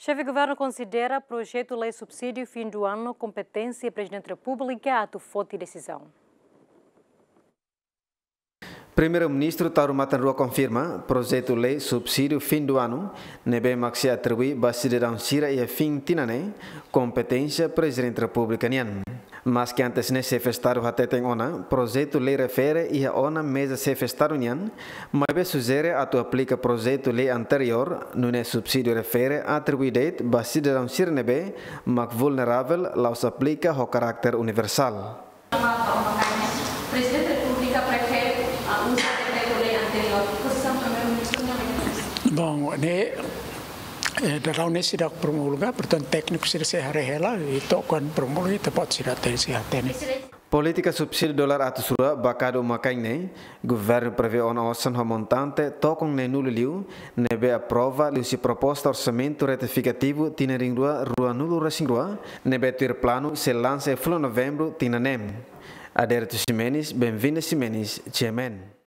Chefe de governo considera projeto lei subsídio fim do ano competência Presidente da República ato forte decisão. Primeiro-Ministro Tauro Matanrua confirma projeto lei subsídio fim do ano nebe maxi atribui basidão sira e fim tinane competência Presidente da República nian. Mas que antes nesse festado até tem ona projeto lei refere e a ona mesa se festado nian, mas be sugere atu aplica projeto lei anterior no ne subsídio refere atribuidade basidão sira nebe mak vulnerável laus aplica ho carácter universal. Presidente da República prefere usar o decreto lei anterior. Posição primeiro-ministro bom, darau sidak promulga, portanto técnico sira se harehela e tokan promulga pode sira ter se atene. Política subsídio dólar atusura bakado makaine, governo prevê ona osan montante tokong ne nuliu nebe aprova lusi proposta orçamento retificativo tinering rua nulu racing rua nebe tuir plano se lança em novembro tinanem. Aderto Ximenes, bem-vindo Ximenes, Chairman.